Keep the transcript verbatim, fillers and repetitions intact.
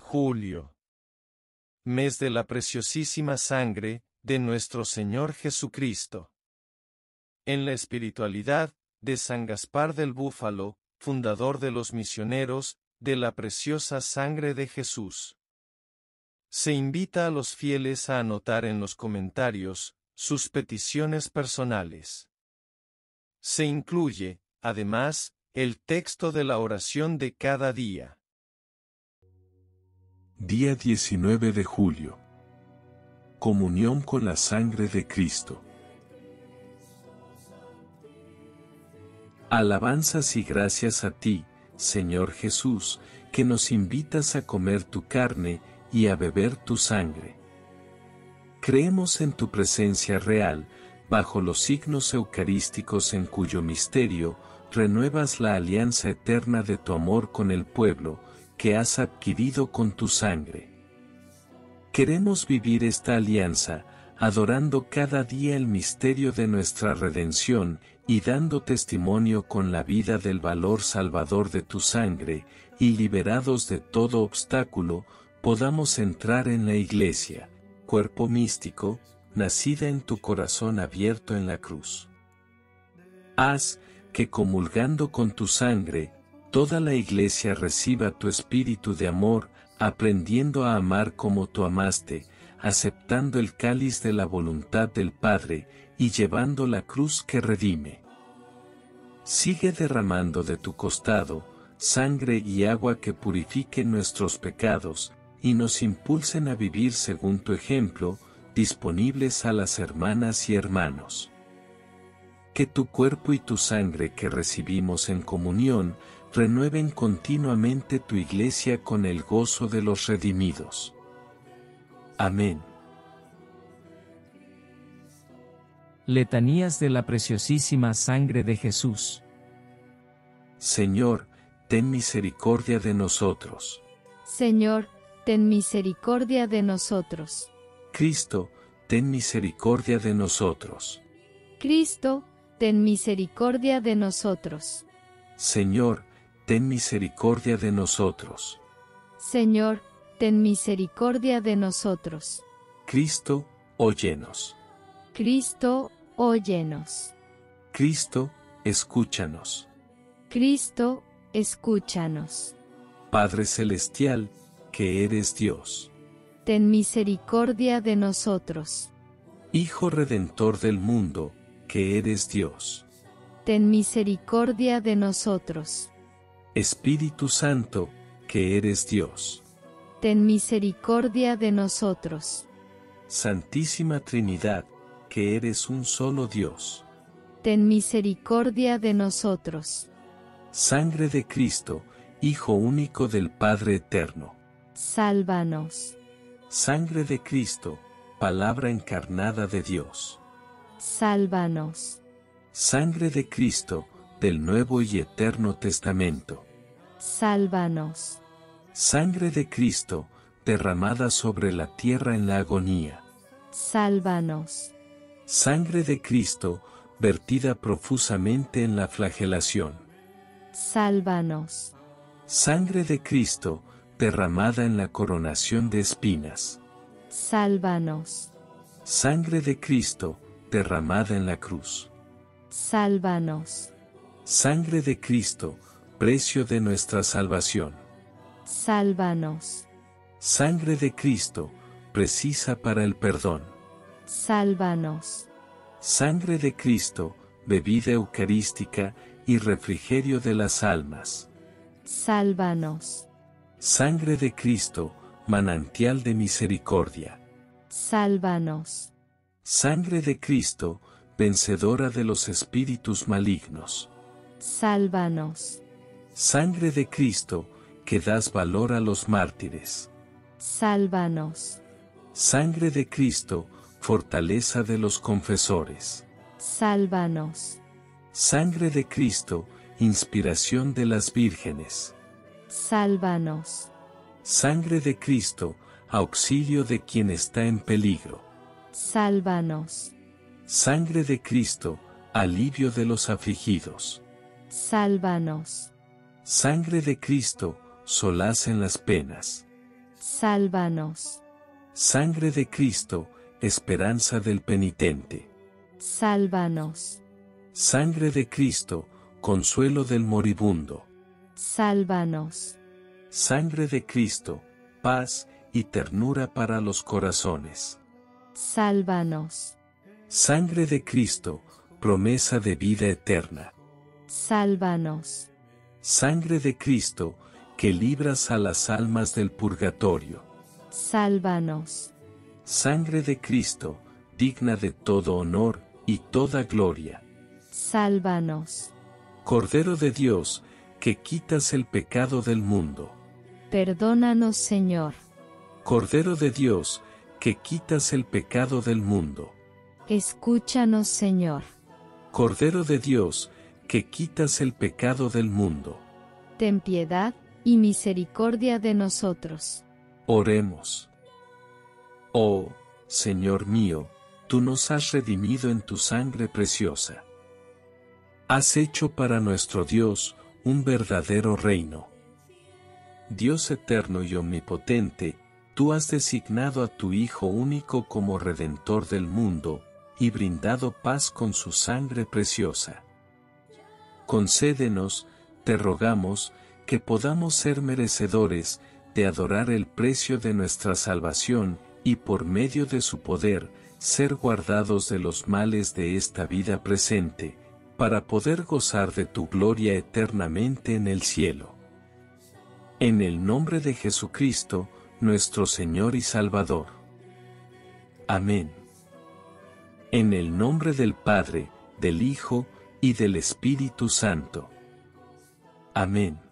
Julio. Mes de la preciosísima sangre de nuestro Señor Jesucristo. En la espiritualidad de San Gaspar del Búfalo, fundador de los misioneros de la preciosa sangre de Jesús. Se invita a los fieles a anotar en los comentarios sus peticiones personales. Se incluye, además, el texto de la oración de cada día. Día diecinueve de julio. Comunión con la sangre de Cristo. Alabanzas y gracias a ti, Señor Jesús, que nos invitas a comer tu carne y a beber tu sangre. Creemos en tu presencia real, bajo los signos eucarísticos en cuyo misterio renuevas la alianza eterna de tu amor con el pueblo, que has adquirido con tu sangre. Queremos vivir esta alianza, adorando cada día el misterio de nuestra redención y dando testimonio con la vida del valor salvador de tu sangre, y liberados de todo obstáculo, podamos entrar en la Iglesia, cuerpo místico, nacida en tu corazón abierto en la cruz. Haz que comulgando con tu sangre, toda la Iglesia reciba tu espíritu de amor, aprendiendo a amar como tú amaste, aceptando el cáliz de la voluntad del Padre, y llevando la cruz que redime. Sigue derramando de tu costado, sangre y agua que purifiquen nuestros pecados, y nos impulsen a vivir según tu ejemplo, disponibles a las hermanas y hermanos. Que tu cuerpo y tu sangre que recibimos en comunión, renueven continuamente tu Iglesia con el gozo de los redimidos. Amén. Letanías de la preciosísima sangre de Jesús. Señor, ten misericordia de nosotros. Señor, ten misericordia de nosotros. Cristo, ten misericordia de nosotros. Cristo, ten misericordia de nosotros. Señor, ten misericordia de nosotros. Señor, ten misericordia de nosotros. Cristo, óyenos. Cristo, óyenos. Cristo, escúchanos. Cristo, escúchanos. Padre Celestial, que eres Dios. Ten misericordia de nosotros. Hijo Redentor del mundo, que eres Dios. Ten misericordia de nosotros. Espíritu Santo, que eres Dios. Ten misericordia de nosotros. Santísima Trinidad, que eres un solo Dios. Ten misericordia de nosotros. Sangre de Cristo, Hijo único del Padre Eterno. Sálvanos. Sangre de Cristo, Palabra encarnada de Dios. Sálvanos. Sangre de Cristo, del Nuevo y Eterno Testamento. Sálvanos. Sangre de Cristo, derramada sobre la tierra en la agonía. Sálvanos. Sangre de Cristo, vertida profusamente en la flagelación. Sálvanos. Sangre de Cristo, derramada en la coronación de espinas. Sálvanos. Sangre de Cristo, derramada en la cruz. Sálvanos. Sangre de Cristo, precio de nuestra salvación. Sálvanos. Sangre de Cristo, precisa para el perdón. Sálvanos. Sangre de Cristo, bebida eucarística y refrigerio de las almas. Sálvanos. Sangre de Cristo, manantial de misericordia. Sálvanos. Sangre de Cristo, vencedora de los espíritus malignos. Sálvanos. Sangre de Cristo, que das valor a los mártires. Sálvanos. Sangre de Cristo, fortaleza de los confesores. Sálvanos. Sangre de Cristo, inspiración de las vírgenes. Sálvanos. Sangre de Cristo, auxilio de quien está en peligro. Sálvanos. Sangre de Cristo, alivio de los afligidos. Sálvanos. Sangre de Cristo, solaz en las penas. sálvanos. Sangre de Cristo, esperanza del penitente. Sálvanos. Sangre de Cristo, consuelo del moribundo. Sálvanos. Sangre de Cristo, paz y ternura para los corazones. Sálvanos. Sangre de Cristo, promesa de vida eterna. Sálvanos. Sangre de Cristo, que libras a las almas del purgatorio. Sálvanos. Sangre de Cristo, digna de todo honor y toda gloria. Sálvanos. Cordero de Dios, que quitas el pecado del mundo. Perdónanos, Señor. Cordero de Dios, que quitas el pecado del mundo. Escúchanos, Señor. Cordero de Dios, que quitas el pecado del mundo. Ten piedad y misericordia de nosotros. Oremos. Oh, Señor mío, tú nos has redimido en tu sangre preciosa. Has hecho para nuestro Dios un verdadero reino. Dios eterno y omnipotente, tú has designado a tu Hijo único como Redentor del mundo, y brindado paz con su sangre preciosa. Concédenos, te rogamos, que podamos ser merecedores de adorar el precio de nuestra salvación, y por medio de su poder, ser guardados de los males de esta vida presente, para poder gozar de tu gloria eternamente en el cielo. En el nombre de Jesucristo, nuestro Señor y Salvador. Amén. En el nombre del Padre, del Hijo, y del Espíritu Santo. Amén.